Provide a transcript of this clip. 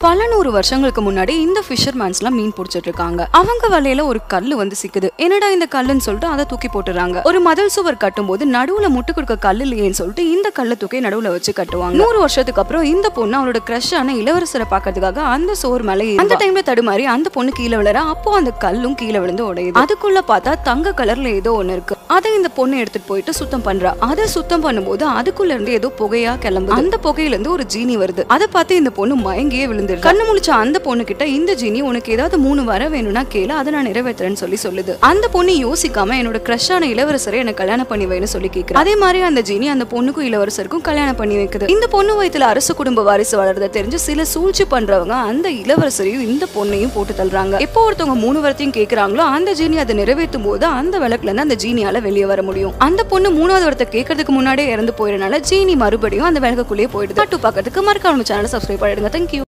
பல 100 வருஷங்களுக்கு முன்னாடி இந்த ஃபிஷர்மேன்ஸ்லாம் மீன் பிடிச்சிட்டு இருக்காங்க. அவங்க வலையில ஒரு கல்லு வந்து சிக்குது. என்னடா இந்த கல்லுன்னு சொல்லிட்டு அதை தூக்கி போட்டுறாங்க. ஒரு மதில் சுவர் கட்டும் போது நடுவுல முட்டு கொடுக்க கல்லு இல்லையேன்னு சொல்லிட்டு இந்த கல்லை தூக்கி நடுவுல வச்சு கட்டுவாங்க. 100 வருஷத்துக்கு அப்புறம் இந்த பொண்ணு அவளோட கிரஷான இளவரசரை பாக்கிறதுக்காக அந்த சோர் மேலே அந்த டைம்ல தடுமாறி அந்த பொண்ணு கீழே விழற. அப்போ அந்த கல்லும் கீழே விழுந்து உடையுது. அதுக்குள்ள பார்த்தா தங்க கலர்ல ஏதோ ஒண்ணு இருக்கு. அதை இந்த பொண்ணு எடுத்துட்டு போயிட்டு சுத்தம் பண்றா. அதை சுத்தம் பண்ணும்போது அதுக்குள்ள இருந்து ஏதோ புகையா கிளம்புது. அந்த புகையில இருந்து ஒரு ஜீனி வருது. அதை பார்த்து இந்த பொண்ணு மயங்கியே விழுந்து கண்ணு முழிச்ச அந்த பொண்ணு கிட்ட இந்த ஜீனி உனக்கு ஏதாவது 3 வர வேணும்னா கேளு, அதை நான் நிறைவேற்றுறேன்னு சொல்லுது. அந்த பொண்ணு யோசிக்காம என்னோட கிரஷான இளவரசரை எனக்கு கல்யாணம் பண்ணி வைன்னு சொல்லி கேக்குறா. அதே மாதிரி அந்த ஜீனி அந்த பொண்ணுக்கும் இளவரசருக்கும் கல்யாணம் பண்ணி வைக்குது. இந்த பொண்ணு வயித்துல அரசு குடும்ப வாரிசு வளர்றத தெரிஞ்சு சில சூழ்ச்சி பண்றவங்க அந்த இளவரசரையும் இந்த பொண்ணையும் போட்டு தள்ளுறாங்க. எப்போ ஒருத்தவங்க 3 வரத்தையும் கேக்குறாங்களோ அந்த ஜீனி அதை நிறைவேற்றும் போது அந்த விளக்குல இருந்து அந்த ஜீனியால வெளியே வர முடியும். அந்த பொண்ணு 3வது வரத்தை கேட்கறதுக்கு முன்னாடியே இறந்து போயிடனால ஜீனி மறுபடியும் அந்த விளக்குக்குள்ளேயே போயிடுது. பாட்டு பார்க்கறதுக்கு மறக்காம சேனலை சப்ஸ்கிரைப் பண்ணிடுங்க. தேங்க்யூ.